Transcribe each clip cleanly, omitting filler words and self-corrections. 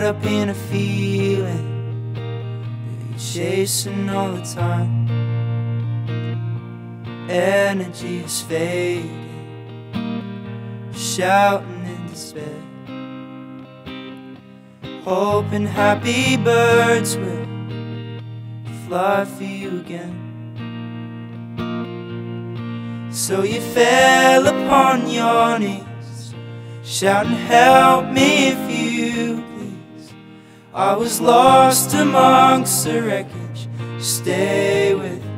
up in a feeling that you're chasing all the time. Energy is fading, shouting in despair, hoping happy birds will fly for you again. So you fell upon your knees, shouting, help me if you please. I was lost amongst the wreckage, stay with me.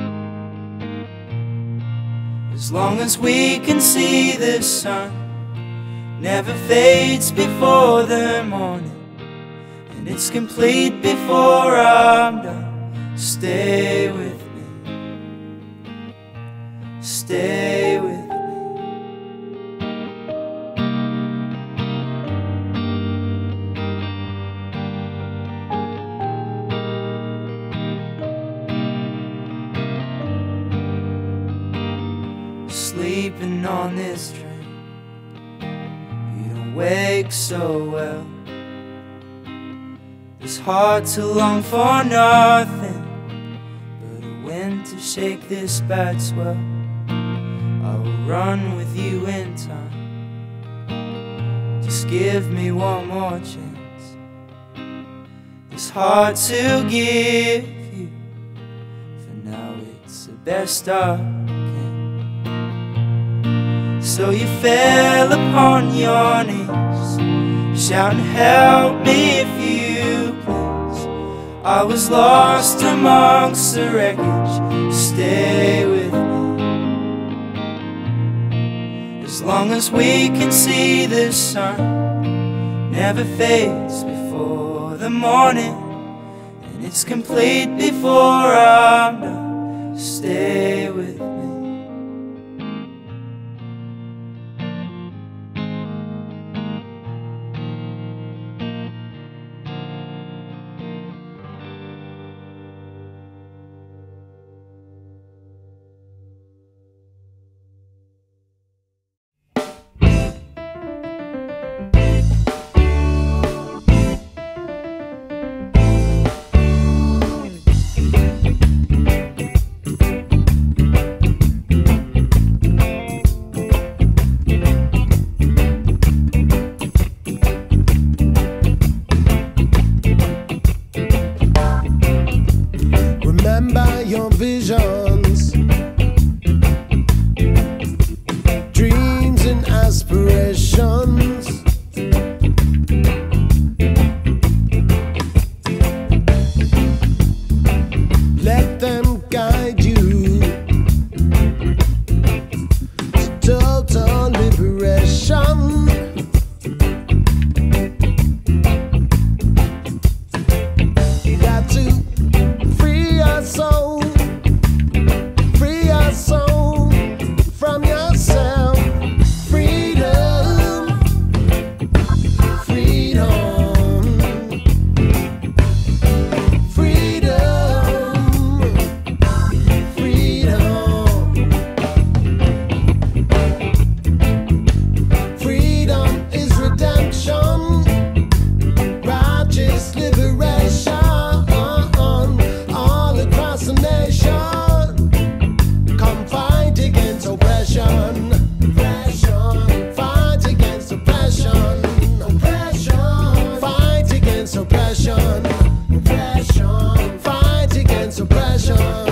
As long as we can see the sun, never fades before the morning, and it's complete before I'm done. Stay with me, stay with me. Sleeping on this train, you don't wake so well. It's hard to long for nothing but a wind to shake this bad swell. I will run with you in time, just give me one more chance. It's hard to give you, for now it's the best I can. So you fell upon your knees, shouting, help me if you please. I was lost amongst the wreckage, stay with me. As long as we can see the sun, never fades before the morning, and it's complete before I'm done. Stay with me. Remember your visions, dreams and aspirations. Let them guide you to total liberation. You got to free our soul from yourself. Freedom, freedom, freedom, freedom. Freedom is redemption, righteous liberation. All across the nation, come fight against oppression. Fight against oppression. Fight against oppression. Fight against oppression.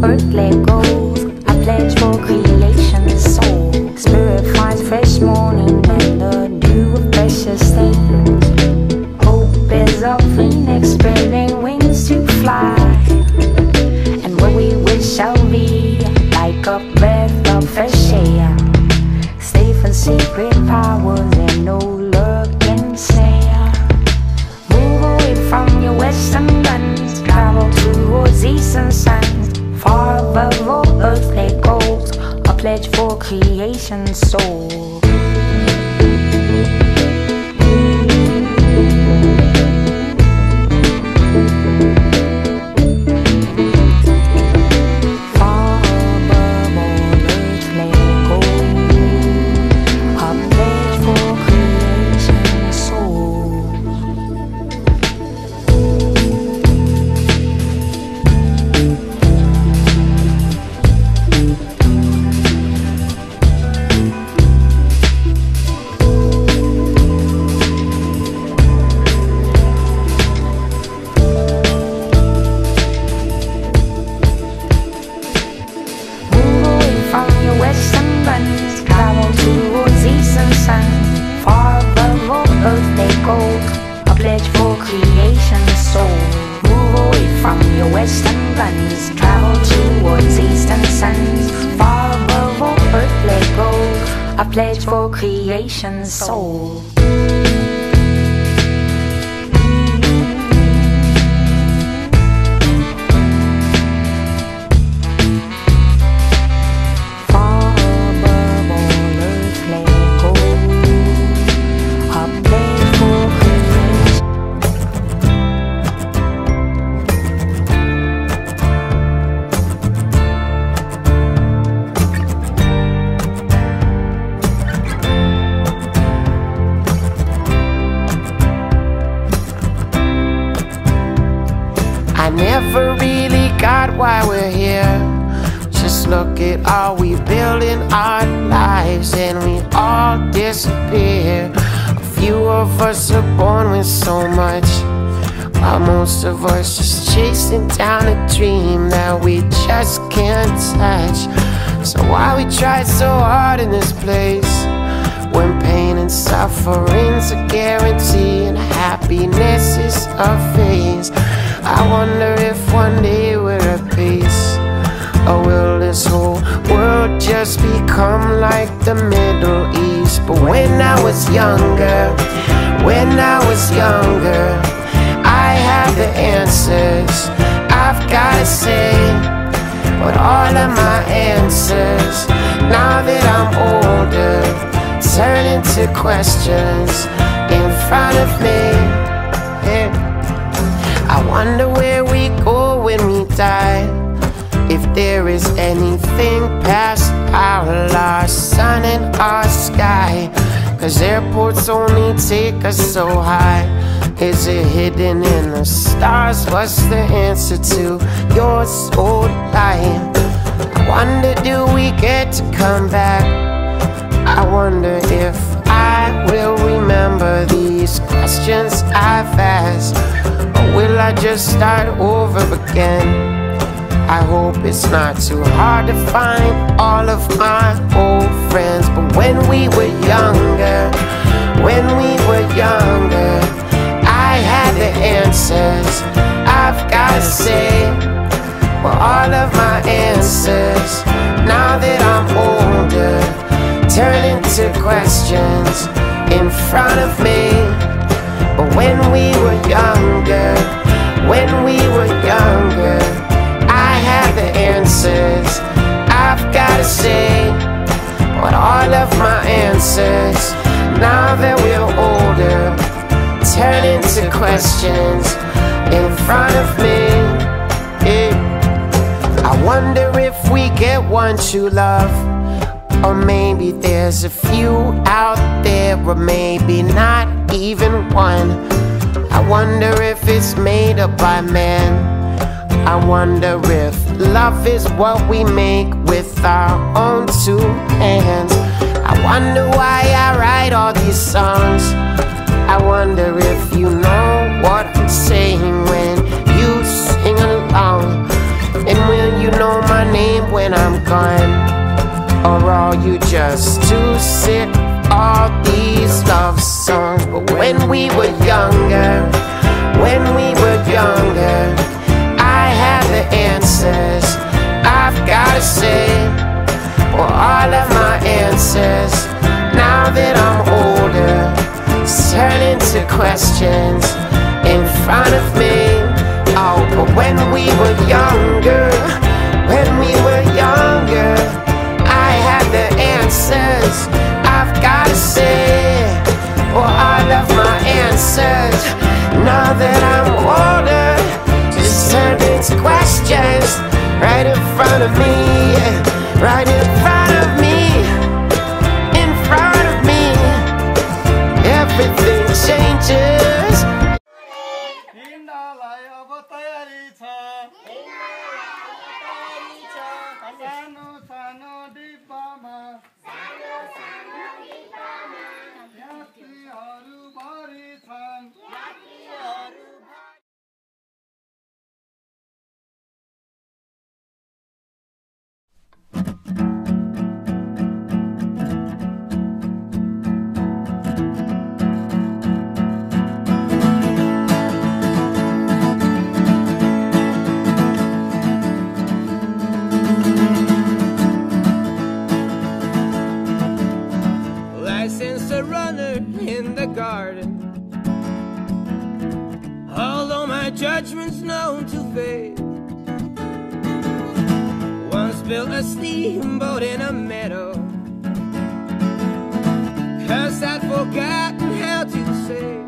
earth let go. I pledge for creation's soul. Spirit finds fresh morning and the dew of precious things. Hope is a phoenix spreading wings to fly, and where we wish shall be like a breath of fresh air. Safe and secret powers and no luck can snare. Move away from your western guns, travel towards eastern suns. Far above all earthly goals, a pledge for creation's soul. Pledge for creation's soul. Never really got why we're here. Just look at all we build in our lives and we all disappear. A few of us are born with so much, while most of us just chasing down a dream that we just can't touch. So why we try so hard in this place, when pain and suffering's a guarantee and happiness is a phase? I wonder if one day we're at peace, or will this whole world just become like the Middle East? But when I was younger, I had the answers, I've gotta say. But all of my answers, now that I'm older, turn into questions in front of me. I wonder where we go when we die, if there is anything past our lost sun and our sky. 'Cause airports only take us so high. Is it hidden in the stars? What's the answer to your soul life? I wonder, do we get to come back? I wonder if I will remember these questions I've asked, or will I just start over again? I hope it's not too hard to find all of my old friends. But when we were younger, I had the answers, I've gotta say. Well, all of my answers, now that I'm older, turn into questions in front of me. But when we were younger, I had the answers, I've gotta say. But all of my answers, now that we're older, turn into questions in front of me. I wonder if we get one true love, or maybe there's a few out there, or maybe not even one. I wonder if it's made up by man. I wonder if love is what we make with our own two hands. I wonder why I write all these songs. I wonder if you know what I'm saying when you sing along. And will you know my name when I'm gone? Or are you just too sick of all these love songs? But when we were younger, I had the answers. I've gotta say, for all of my answers, now that I'm older, turn into questions in front of me. Oh, but when we were younger, I had the answers. I've gotta say, for all of my answers, now that I'm older, just turn into questions right in front of me, right in front of me, in front of me. Everything changes. Licensed a runner in the garden, although my judgment's known to fade. Once built a steamboat in a meadow, 'cause I'd forgotten how to sail.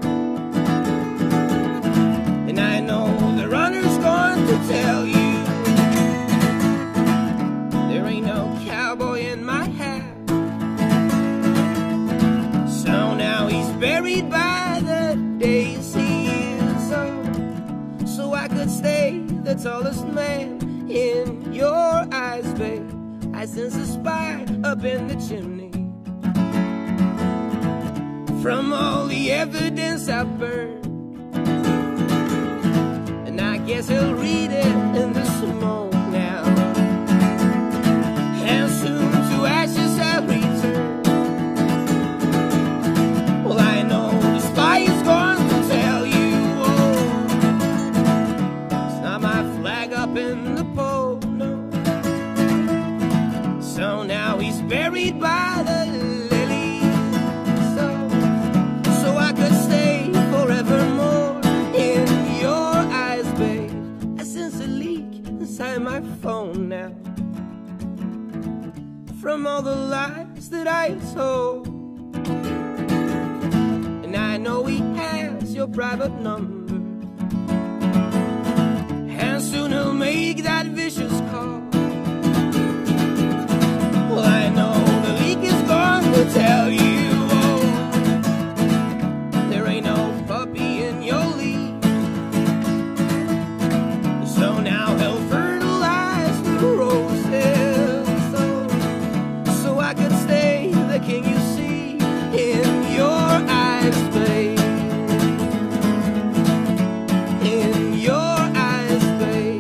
And I know the runner's going to tell you there ain't no cowboy in my hat. So now he's buried by the days he is old, so I could stay the tallest man in your eyes, babe. I sense a spy up in the chimney from all the evidence I burned, and I guess he'll read it in the smoke now, and soon to ashes I'll return. Well, I know the spy is going to tell you, oh, it's not my flag up in the pole, no. So now he's buried by the lilies, so I could stay forevermore in your eyes, babe. I sense a leak inside my phone now from all the lies that I told, and I know he has your private number, and soon he'll make that vicious call. Well, I know the leak is going to tell you, oh, there ain't no puppy in your league. So now he'll fertilize the roses, so I could stay the king you see in your eyes, babe. In your eyes, babe.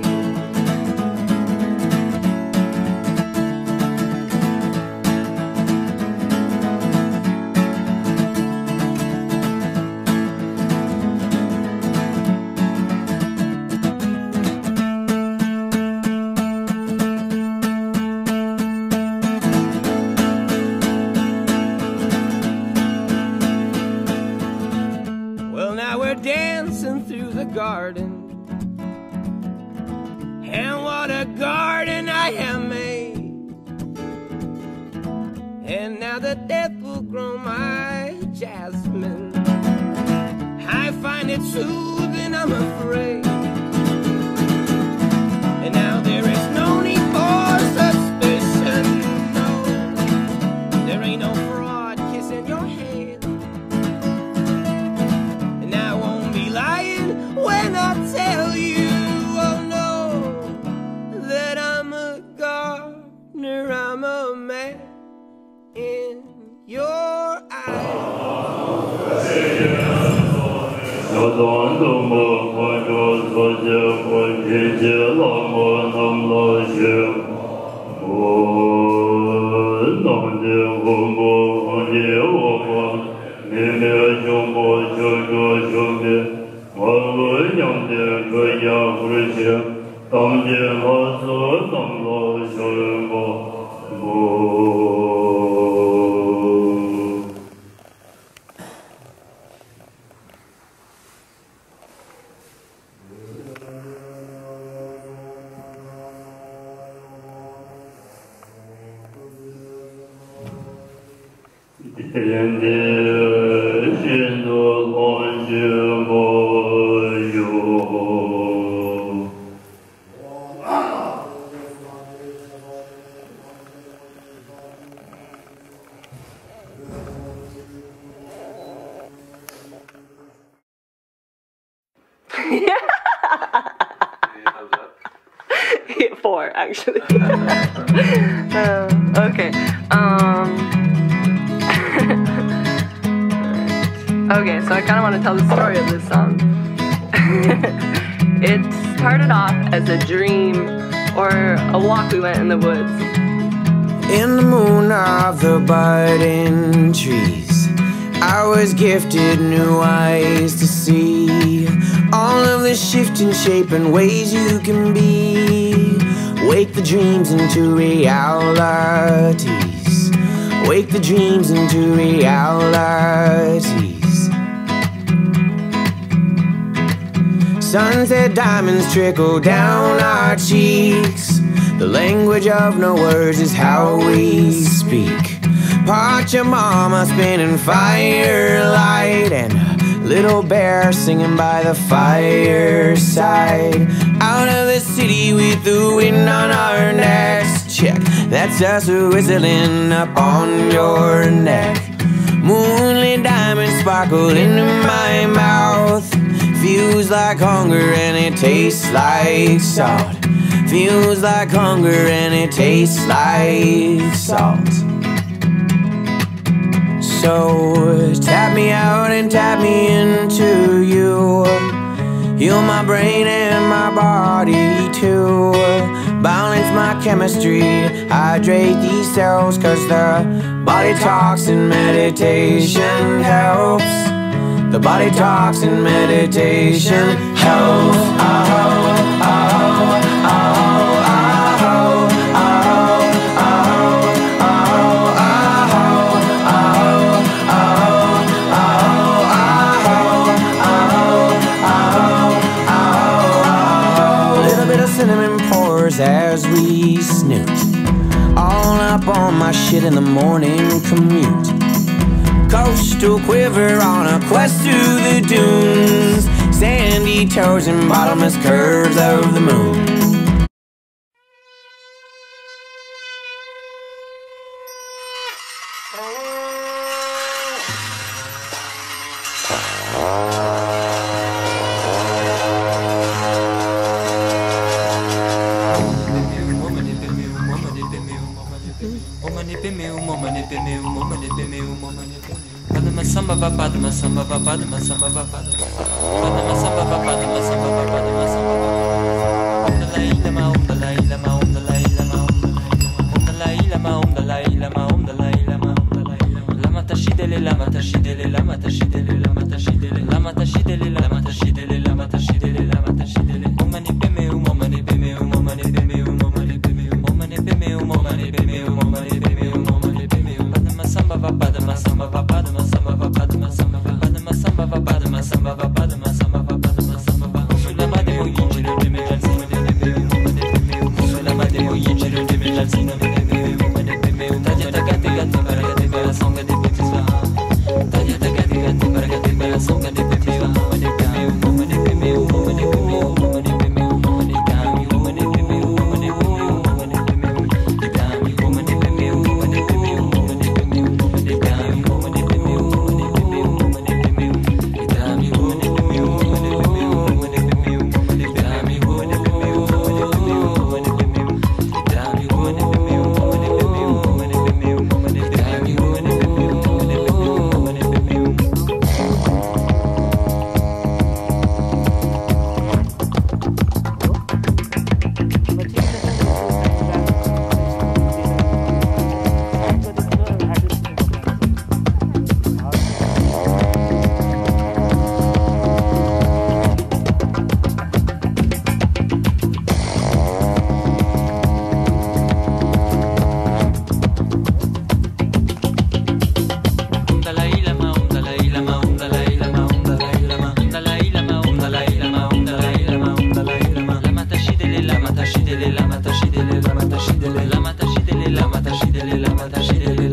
Well, now we're dancing through the garden, and what a garden I have made. And now the death will grow my jasmine, I find it soothing, I'm afraid. And now there is no need for suspicion, no, there ain't no fraud kissing your hand. And I won't be lying when I tell you, oh no, that I'm a gardener, I'm a man in your eyes. Four, actually. Okay. Okay, so I kind of want to tell the story of this song. It started off as a dream or a walk we went in the woods. In the moon of the budding trees, I was gifted new eyes to see all of the shifting shape and ways you can be. Wake the dreams into realities. Wake the dreams into realities. Sunset diamonds trickle down our cheeks. The language of no words is how we speak. Pacha mama spinning firelight, and a little bear singing by the fireside. Out of the city with the wind on our necks. Check, that's us whistling up on your neck. Moonlit diamonds sparkle into my mouth. Feels like hunger and it tastes like salt. Feels like hunger and it tastes like salt. So tap me out and tap me into you. Heal my brain and my body too. Balance my chemistry, hydrate these cells, 'cause the body talks and meditation helps. The body talks and meditation helps. Cinnamon pours as we snoot, all up on my shit in the morning commute. Coastal quiver on a quest through the dunes, sandy toes and bottomless curves of the moon. lama da shidele lama da shidele